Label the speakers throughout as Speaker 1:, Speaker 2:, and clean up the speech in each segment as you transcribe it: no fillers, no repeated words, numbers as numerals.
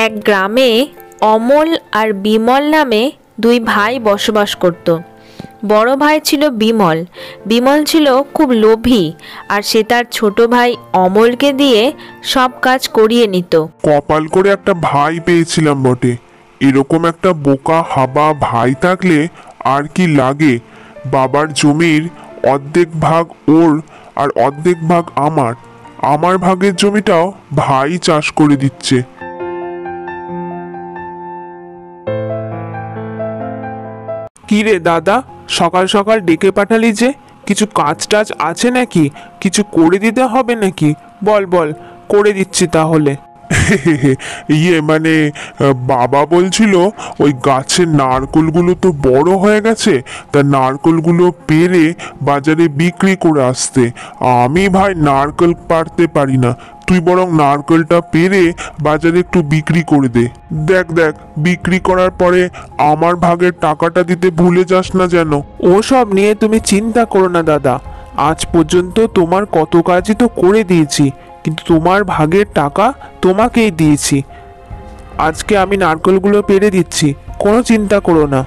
Speaker 1: এক গ্রামে অমল আর বিমল নামে দুই ভাই বসবাস করত। বড় ভাই ছিল বিমল। বিমল ছিল খুব লোভী, আর সে তার ছোট ভাই অমলকে দিয়ে সব কাজ করিয়ে নিত।
Speaker 2: কপাল করে একটা ভাই পেয়েছিলাম বটে। এরকম একটা বোকা হাবা ভাই থাকলে আর কি লাগে। বাবার জমির অর্ধেক ভাগ ওর আর অর্ধেক ভাগ আমার। আমার ভাগের জমিটাও ভাই চাষ করে দিচ্ছে।
Speaker 3: কি রে দাদা, সকাল সকাল ডেকে পাঠালি যে? কিছু কাজ টাজ আছে নাকি? কিছু করে দিতে হবে নাকি? বল বল, করে দিচ্ছি তাহলে।
Speaker 2: মানে বাবা বলছিল ওই গাছের নারকোলগুলো তো বড় হয়ে গেছে, তা নারকোলগুলো পেড়ে বাজারে বিক্রি করে আসতে। আমি ভাই নারকেল পাড়তে পারি না, তুই বরং নারকেলটা পেড়ে বাজারে একটু বিক্রি করে দে। দেখ দেখ, বিক্রি করার পরে আমার ভাগের টাকাটা দিতে ভুলে যাস না যেন।
Speaker 3: ওসব নিয়ে তুমি চিন্তা করো না দাদা, আজ পর্যন্ত তোমার কত কাজই তো করে দিয়েছি, কিন্তু তোমার ভাগের টাকা তোমাকেই দিয়েছি। আজকে আমি নারকেলগুলো পেড়ে দিচ্ছি, কোনো চিন্তা করো না।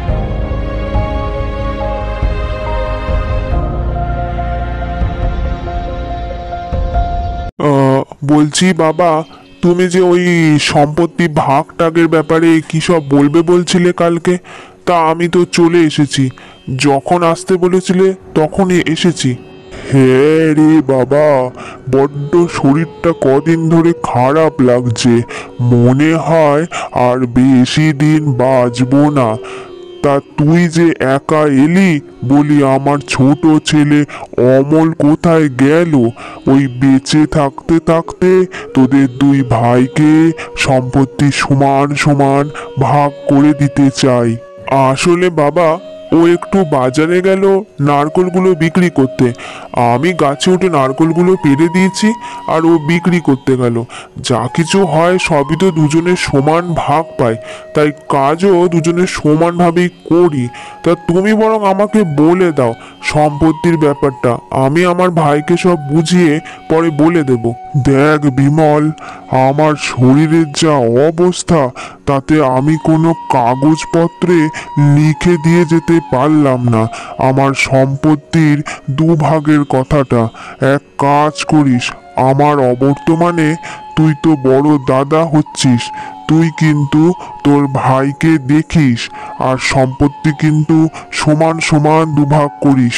Speaker 2: বলছি বাবা, তুমি যে ওই সম্পত্তি ভাগ টাগের ব্যাপারে কি সব বলবে বলছিলে কালকে, তা আমি তো চলে এসেছি। যখন আসতে বলেছিলে তখনই এসেছি। হ্যাঁ রে বাবা, বড্ড শরীরটা কদিন ধরে খারাপ লাগছে। মনে হয় আর বেশি দিন বাঁচবো না। তা তুই যে একা এলি বলি, আমার ছোট ছেলে অমল কোথায় গেল? ওই বেঁচে থাকতে থাকতে তোদের দুই ভাইকে সম্পত্তি সমান সমান ভাগ করে দিতে চাই। আসলে বাবা, ও একটু বাজারে গেল নারকলগুলো বিক্রি করতে। আমি গাছে উঠে নারকলগুলো পেড়ে দিয়েছি, আর ও বিক্রি করতে গেল। যা কিছু হয় সবই তো দুজনের সমান ভাগ পায়, তাই কাজও দুজনের সমানভাবেই করি। তা তুমি বরং আমাকে বলে দাও সম্পত্তির ব্যাপারটা, আমি আমার ভাইকে সব বুঝিয়ে পরে বলে দেব। দেখ বিমল, আমার শরীরের যা অবস্থা, তাতে আমি কোনো কাগজপত্রে লিখে দিয়ে যেতে পারলাম না আমার সম্পত্তির দুভাগের কথাটা। এক কাজ করিস, আমার অবর্তমানে তুই তো বড় দাদা হচ্ছিস, তুই কিন্তু তোর ভাইকে দেখিস, আর সম্পত্তি কিন্তু সমান সমান দুভাগ করিস।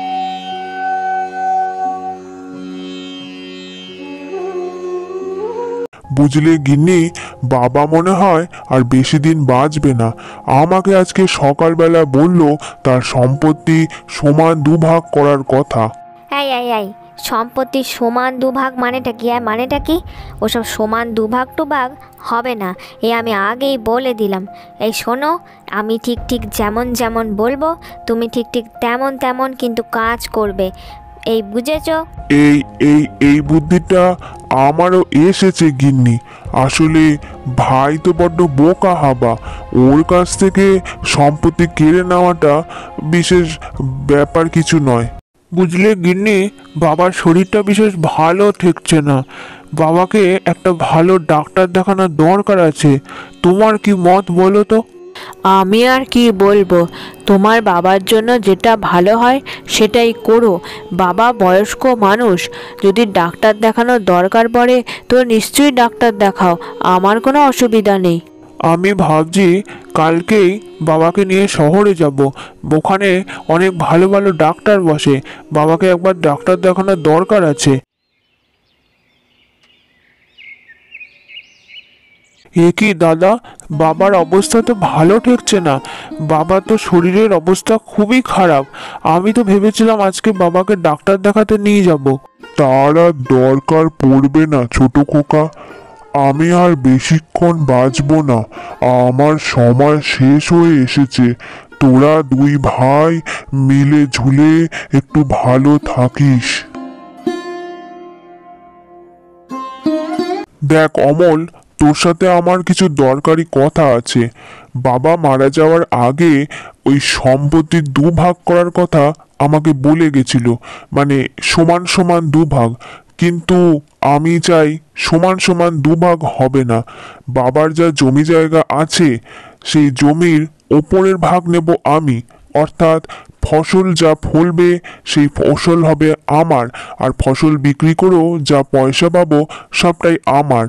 Speaker 2: বুঝলে গিন্নি, বাবা মনে হয় আর বেশি দিন বাঁচবে না। আমাকে আজকে সকালবেলা বলল তার সম্পত্তি সমান দুভাগ করার কথা।
Speaker 4: এই সম্পত্তি সমান দুভাগ মানেটা কি? মানেটা কি? ওসব সমান দুভাগ টুভাগ হবে না, আমি আগেই বলে দিলাম। এই শোনো, আমি ঠিক ঠিক যেমন যেমন বলবো তুমি ঠিক ঠিক তেমন তেমন কিন্তু কাজ করবে, এই বুঝেছো?
Speaker 2: এই এই এই বুদ্ধিটা আমারও এসেছে গিন্নি। আসলে ভাই তো বড্ড বোকা হাবা, ওর কাছ থেকে সম্পত্তি কেড়ে নেওয়াটা বিশেষ ব্যাপার কিছু নয়।
Speaker 3: বুঝলে গিন্নি, বাবার শরীরটা বিশেষ ভালো ঠেকছে না। বাবাকে একটা ভালো ডাক্তার দেখানোর দরকার আছে। তোমার কি মত বলো তো?
Speaker 1: আমি আর কি বলবো, তোমার বাবার জন্য যেটা ভালো হয় সেটাই করো। বাবা বয়স্ক মানুষ, যদি ডাক্তার দেখানোর দরকার পড়ে তো নিশ্চয়ই ডাক্তার দেখাও, আমার কোনো অসুবিধা নেই।
Speaker 3: আমি ভাবছি কালকেই বাবাকে নিয়ে শহরে যাব। ওখানে অনেক ভালো ভালো ডাক্তার বসে, বাবাকে একবার ডাক্তার দেখানোর দরকার আছে। এ কি দাদা, বাবার অবস্থা তো ভালো ঠেকছে না। বাবা তো শরীরের অবস্থা খুবই খারাপ। আমি তো ভেবেছিলাম আজকে বাবাকে ডাক্তার দেখাতে নিয়ে যাব।
Speaker 2: তার আর দরকার পড়বে না ছোট খোকা, আমি আর বেশিক্ষণ বাঁচবো না, আমার সময় শেষ হয়ে এসেছে। তোরা দুই ভাই মিলে ঝুলে একটু ভালো থাকিস। দেখ অমল, তোর সাথে আমার কিছু দরকারি কথা আছে। বাবা মারা যাওয়ার আগে ওই সম্পত্তির দুভাগ করার কথা আমাকে বলে গেছিল, মানে সমান সমান দুভাগ। কিন্তু আমি চাই সমান সমান দুভাগ হবে না। বাবার যা জমি জায়গা আছে সেই জমির ওপরের ভাগ নেব আমি, অর্থাৎ ফসল যা ফলবে সেই ফসল হবে আমার, আর ফসল বিক্রি করেও যা পয়সা পাবো সবটাই আমার।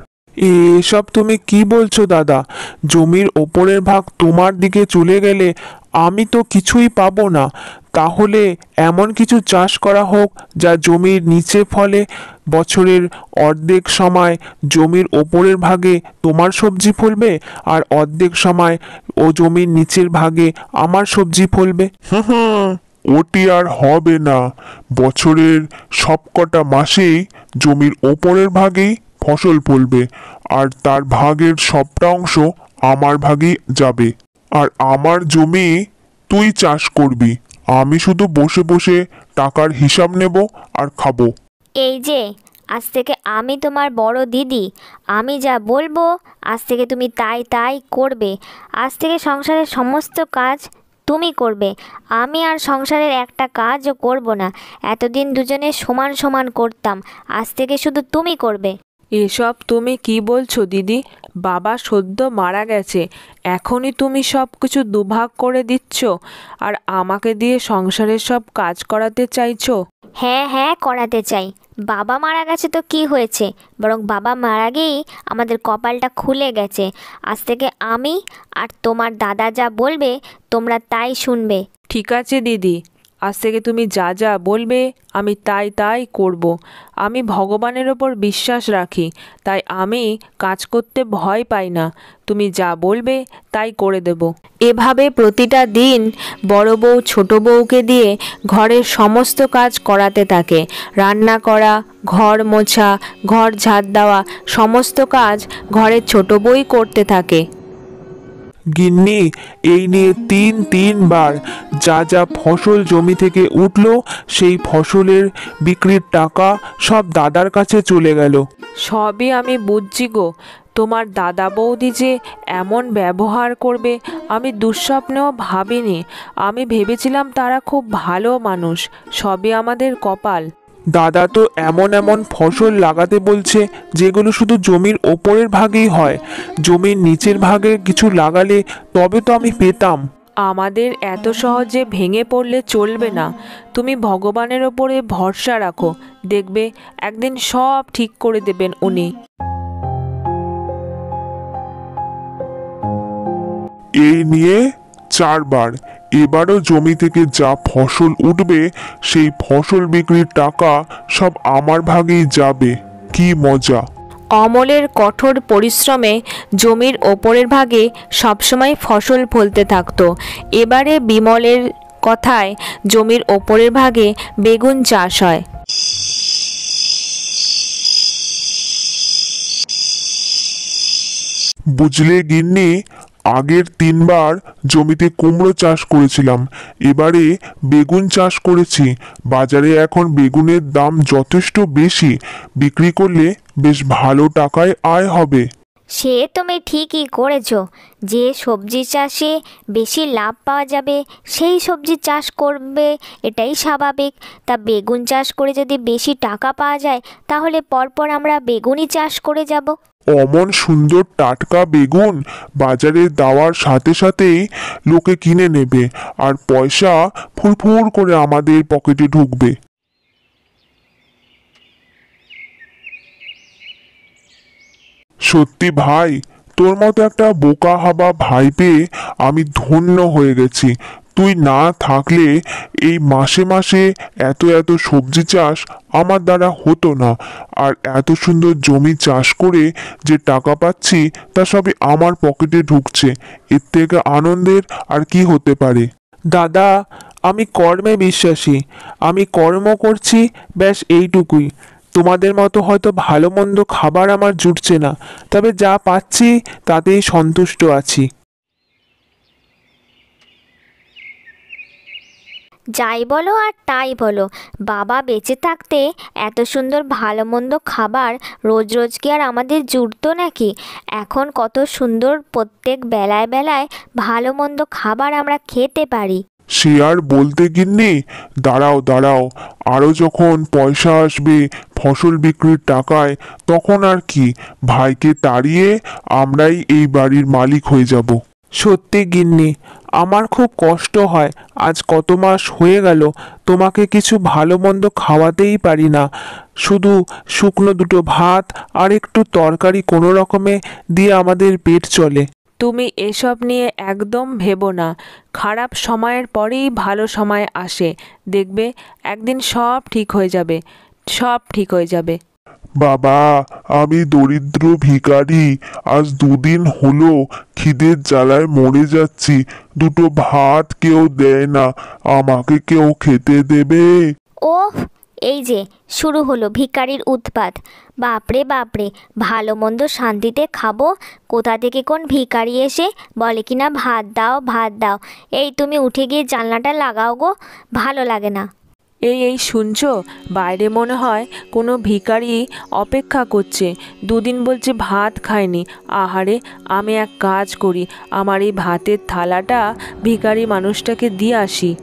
Speaker 3: এসব তুমি কি বলছো দাদা? জমির ওপরের ভাগ তোমার দিকে চলে গেলে আমি তো কিছুই পাবো না। তাহলে এমন কিছু চাষ করা হোক যা জমির নিচে ফলে। বছরের অর্ধেক সময় জমির ওপরের ভাগে তোমার সবজি ফলবে, আর অর্ধেক সময় ও জমির নিচের ভাগে আমার সবজি ফলবে।
Speaker 2: হুম, ওটি আর হবে না। বছরের সবকটা মাসেই জমির ওপরের ভাগেই ফসল ফলবে, আর তার ভাগের সবটা অংশ আমার ভাগেই যাবে। আর আমার জমি তুই চাষ করবি, আমি শুধু বসে বসে টাকার হিসাব নেব আর খাবো।
Speaker 4: এই যে, আজ থেকে আমি তোমার বড় দিদি। আমি যা বলবো আজ থেকে তুমি তাই তাই করবে। আজ থেকে সংসারের সমস্ত কাজ তুমি করবে। আমি আর সংসারের একটা কাজও করব না। এতদিন দুজনে সমান সমান করতাম, আজ থেকে শুধু তুমি করবে।
Speaker 1: এসব তুমি কি বলছো দিদি? বাবা সদ্য মারা গেছে, এখনই তুমি সব কিছু দুভাগ করে দিচ্ছ আর আমাকে দিয়ে সংসারের সব কাজ করাতে চাইছো?
Speaker 4: হ্যাঁ হ্যাঁ, করাতে চাই। বাবা মারা গেছে তো কি হয়েছে, বরং বাবা মারা গিয়েই আমাদের কপালটা খুলে গেছে। আজ থেকে আমি আর তোমার দাদা যা বলবে তোমরা তাই শুনবে।
Speaker 1: ঠিক আছে দিদি, আজ থেকে তুমি যা যা বলবে আমি তাই তাই করব। আমি ভগবানের ওপর বিশ্বাস রাখি, তাই আমি কাজ করতে ভয় পাই না। তুমি যা বলবে তাই করে দেব। এভাবে প্রতিটা দিন বড় বউ ছোট বউকে দিয়ে ঘরের সমস্ত কাজ করাতে থাকে। রান্না করা, ঘর মোছা, ঘর ঝাড় দেওয়া, সমস্ত কাজ ঘরের ছোট বউই করতে থাকে।
Speaker 3: গিন্নি, এই নিয়ে তিনবার যা যা ফসল জমি থেকে উঠলো সেই ফসলের বিক্রির টাকা সব দাদার কাছে চলে গেল।
Speaker 1: সবই আমি বুঝছি গো। তোমার দাদা বৌদি যে এমন ব্যবহার করবে আমি দুঃস্বপ্নেও ভাবিনি। আমি ভেবেছিলাম তারা খুব ভালো মানুষ। সবই আমাদের কপাল।
Speaker 3: দাদা তো এমন এমন ফসল লাগাতে বলছে যেগুলো শুধু জমির ওপরের ভাগেই হয়। জমির নিচের ভাগে কিছু লাগালে তবে তো আমি পেতাম।
Speaker 1: আমাদের এত সহজে ভেঙে পড়লে চলবে না। তুমি ভগবানের ওপরে ভরসা রাখো, দেখবে একদিন সব ঠিক করে দেবেন উনি।
Speaker 2: এই নিয়ে 4বার। এবারও জমি থেকে যা ফসল উঠবে সেই ফসল বিক্রির টাকা সব আমার ভাগেই যাবে। কি মজা!
Speaker 1: অমলের কঠোর পরিশ্রমে জমির ওপরের ভাগে সবসময় ফসল ফলতে থাকতো। এবারে বিমলের কথায় জমির ওপরের ভাগে বেগুন চাষ হয়।
Speaker 2: বুঝলে গিন্নি, আগের 3বার জমিতে কুমড়ো চাষ করেছিলাম, এবারে বেগুন চাষ করেছি। বাজারে এখন বেগুনের দাম যথেষ্ট বেশি, বিক্রি করলে বেশ ভালো টাকায় আয় হবে।
Speaker 4: সে তুমি ঠিকই করেছো। যে সবজি চাষে বেশি লাভ পাওয়া যাবে সেই সবজি চাষ করবে, এটাই স্বাভাবিক। তা বেগুন চাষ করে যদি বেশি টাকা পাওয়া যায় তাহলে পরপর আমরা বেগুনই চাষ করে যাব।
Speaker 2: অমন সুন্দর টাটকা বেগুন বাজারে দেওয়ার সাথে সাথেই লোকে কিনে নেবে, আর পয়সা ফুরফুর করে আমাদের পকেটে ঢুকবে। সত্যি ভাই, তোর মতো একটা বোকা হাবা ভাই পেয়ে আমি ধন্য হয়ে গেছি। তুই না থাকলে এই মাসে মাসে এত এত সবজি চাষ আমার দ্বারা হতো না, আর এত সুন্দর জমি চাষ করে যে টাকা পাচ্ছি তা সবই আমার পকেটে ঢুকছে। এর থেকে আনন্দের আর কি হতে পারে?
Speaker 3: দাদা, আমি কর্মে বিশ্বাসী। আমি কর্ম করছি, ব্যাস এইটুকুই। তোমাদের মতো হয়তো ভালো মন্দ খাবার আমার জুটছে না, তবে যা পাচ্ছি তাতেই সন্তুষ্ট আছি।
Speaker 4: যাই বলো আর তাই বলো, বাবা বেঁচে থাকতে এত সুন্দর ভালো মন্দ খাবার রোজ রোজ কি আর আমাদের জুটতো নাকি? এখন কত সুন্দর প্রত্যেক বেলায় বেলায় ভালো মন্দ খাবার আমরা খেতে পারি।
Speaker 2: সে আর বলতে গিন্নি, দাঁড়াও দাঁড়াও, আরও যখন পয়সা আসবে ফসল বিক্রির টাকায়, তখন আর কি, ভাইকে তাড়িয়ে আমরাই এই বাড়ির মালিক হয়ে যাব।
Speaker 3: সত্যি গিন্নি, আমার খুব কষ্ট হয়। আজ কত মাস হয়ে গেল তোমাকে কিছু ভালো মন্দ খাওয়াতেই পারি না। শুধু শুকনো দুটো ভাত আর একটু তরকারি কোনো রকমে দিয়ে আমাদের পেট চলে।
Speaker 1: তুমি এসব নিয়ে একদম ভেবো না। খারাপ সময়ের পরেই ভালো সময় আসে। দেখবে একদিন সব ঠিক হয়ে যাবে, সব ঠিক হয়ে যাবে।
Speaker 2: বাবা, আমি দরিদ্র ভিখারি, আজ 2 দিন হলো খিদের জ্বালায় মরে যাচ্ছি। দুটো ভাত কেউ দেয় না, আমাকে কেউ খেতে দেবে?
Speaker 4: ওহ, এই যে শুরু হলো ভিখারির উৎপাত। বাপরে বাপরে, ভালো মন্দ শান্তিতে খাবো, কোথা থেকে কোন ভিখারি এসে বলে কিনা ভাত দাও ভাত দাও। এই তুমি উঠে গিয়ে জানলাটা লাগাও গো, ভালো লাগে না।
Speaker 1: এই শুনছো, বাইরে মনে হয় কোনো ভিখারি অপেক্ষা করছে। 2 দিন বলছে ভাত খায়নি। আহারে, আমি এক কাজ করি, আমার এই ভাতের থালাটা ভিখারি মানুষটাকে দিয়ে আসি।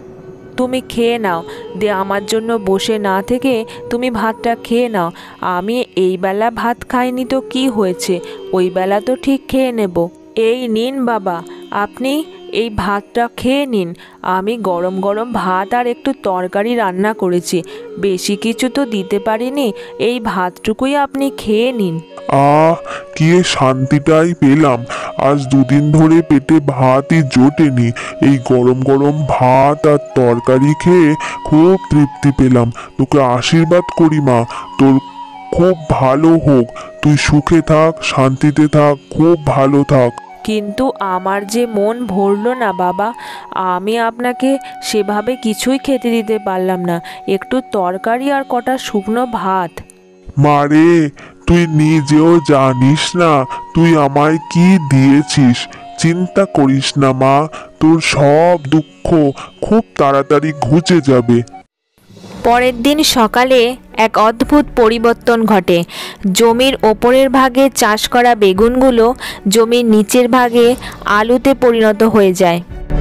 Speaker 1: তুমি খেয়ে নাও, আমার জন্য বসে না থেকে তুমি ভাতটা খেয়ে নাও। আমি এই বেলা ভাত খাইনি তো কি হয়েছে, ওই বেলা তো ঠিক খেয়ে নেব। এই নিন বাবা, আপনি এই ভাতটা খেয়ে নিন। আমি গরম গরম ভাত আর একটু তরকারি রান্না করেছি, বেশি কিছু তো দিতে পারিনি। এই ভাতটুকুই আপনি খেয়ে নিন।
Speaker 2: আহ, কি শান্তিটাই পেলাম। আজ 2 দিন ধরে পেটে ভাতই জোটেনি। এই গরম গরম ভাত আর তরকারি খেয়ে খুব তৃপ্তি পেলাম। তোকে আশীর্বাদ করি মা, তোর খুব ভালো হোক, তুই সুখে থাক, শান্তিতে থাক, খুব ভালো থাক।
Speaker 1: কিন্তু আমার যে মন ভরল না বাবা, আমি আপনাকে সেভাবে কিছুই খেতে দিতে পারলাম না। একটু তরকারি আর কটা শুকনো ভাত।
Speaker 2: মারে, তুই নিজেও জানিস না তুই আমায় কি দিয়েছিস। চিন্তা করিস না মা, তোর সব দুঃখ খুব তাড়াতাড়ি ঘুচে যাবে।
Speaker 1: পরের দিন সকালে এক অদ্ভুত পরিবর্তন ঘটে। জমির ওপরের ভাগে চাষ করা বেগুনগুলো জমির নিচের ভাগে আলুতে পরিণত হয়ে যায়।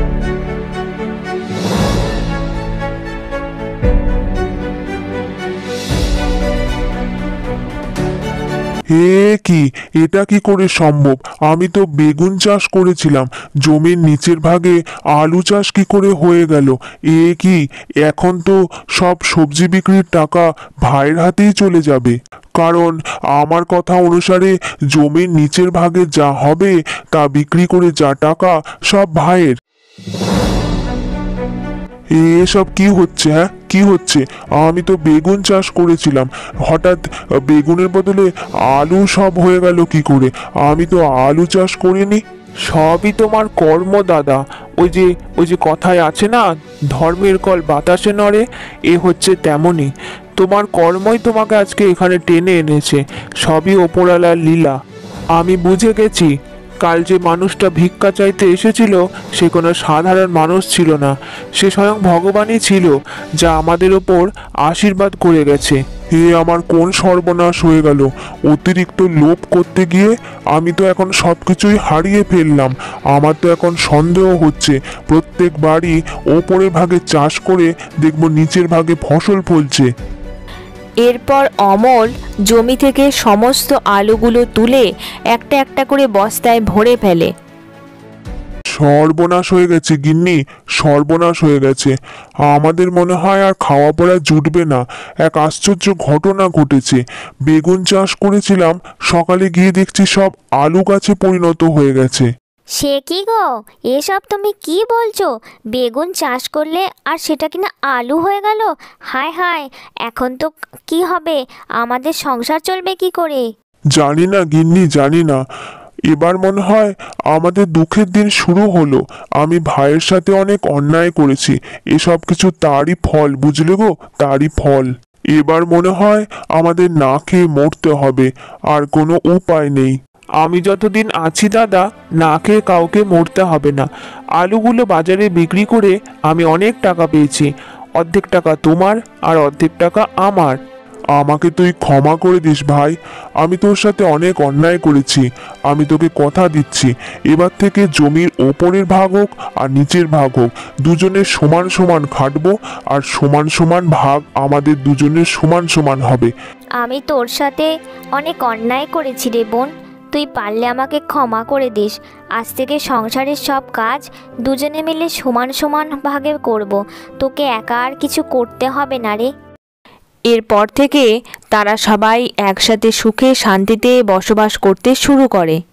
Speaker 2: কি, এটা কি করে সম্ভব? আমি তো বেগুন চাষ করেছিলাম, জমির নিচের ভাগে আলু চাষ কি করে হয়ে গেল? কি, এখন তো সব সবজি বিক্রির টাকা ভাইয়ের হাতেই চলে যাবে। কারণ আমার কথা অনুসারে জমির নিচের ভাগে যা হবে তা বিক্রি করে যা টাকা সব ভাইয়ের। এসব কি হচ্ছে? হ্যাঁ, কি হচ্ছে? আমি তো বেগুন চাষ করেছিলাম, হঠাৎ বেগুনের বদলে আলু সব হয়ে গেল কি করে? আমি তো আলু চাষ করিনি।
Speaker 3: সবই তোমার কর্ম দাদা। ওই যে কথায় আছে না, ধর্মের কল বাতাসে নড়ে, এ হচ্ছে তেমনই। তোমার কর্মই তোমাকে আজকে এখানে টেনে এনেছে। সবই ওপরওয়ালার লীলা। আমি বুঝে গেছি, কাল যে মানুষটা ভিক্ষা চাইতে এসেছিল সে কোনো সাধারণ মানুষ ছিল না, সে স্বয়ং ভগবানই ছিল, যা আমাদের ওপর আশীর্বাদ করে গেছে।
Speaker 2: আমার কোন সর্বনাশ হয়ে গেল! অতিরিক্ত লোভ করতে গিয়ে আমি তো এখন সবকিছুই হারিয়ে ফেললাম। আমার তো এখন সন্দেহ হচ্ছে, প্রত্যেক বাড়ি ওপরের ভাগে চাষ করে দেখবো নিচের ভাগে ফসল ফলছে।
Speaker 1: এরপর অমল জমি থেকে সমস্ত আলুগুলো তুলে একটা একটা করে বস্তায় ভরে ফেলে।
Speaker 2: সর্বনাশ হয়ে গেছে গিন্নি, সর্বনাশ হয়ে গেছে। আমাদের মনে হয় আর খাওয়া পড়া জুটবে না। এক আশ্চর্য ঘটনা ঘটেছে। বেগুন চাষ করেছিলাম, সকালে গিয়ে দেখছি সব আলু গাছে পরিণত হয়ে গেছে।
Speaker 4: সে কি গো, এসব তুমি কি বলছো? বেগুন চাষ করলে আর সেটা কিনা আলু হয়ে গেল? হায় হায়, এখন তো কি হবে? আমাদের সংসার চলবে কি করে?
Speaker 2: জানি না গিন্নি, জানি না। এবার মনে হয় আমাদের দুঃখের দিন শুরু হলো। আমি ভাইয়ের সাথে অনেক অন্যায় করেছি, এসব কিছু তারই ফল, বুঝলে গো, তারই ফল। এবার মনে হয় আমাদের না খেয়ে মরতে হবে, আর কোনো উপায় নেই।
Speaker 3: আমি যতদিন আছি দাদা, না খেয়ে কাউকে মরতে হবে না। আলুগুলো বাজারে বিক্রি করে আমি অনেক টাকা পেয়েছি। অর্ধেক টাকা তোমার আর অর্ধেক টাকা আমার।
Speaker 2: আমাকে তুই ক্ষমা করে দিস ভাই। আমি তোর সাথে অনেক অন্যায় করেছি। আমি তোকে কথা দিচ্ছি, এবার থেকে জমির ওপরের ভাগ হোক আর নিচের ভাগ হোক, দুজনের সমান সমান খাটবো, আর সমান সমান ভাগ আমাদের দুজনের সমান সমান হবে।
Speaker 4: আমি তোর সাথে অনেক অন্যায় করেছি রে বোন, তুই পারলে আমাকে ক্ষমা করে দিস। আজ থেকে সংসারের সব কাজ দুজনে মিলে সমান সমান ভাগে করব, তোকে একা আর কিছু করতে হবে না রে।
Speaker 1: এরপর থেকে তারা সবাই একসাথে সুখে শান্তিতে বসবাস করতে শুরু করে।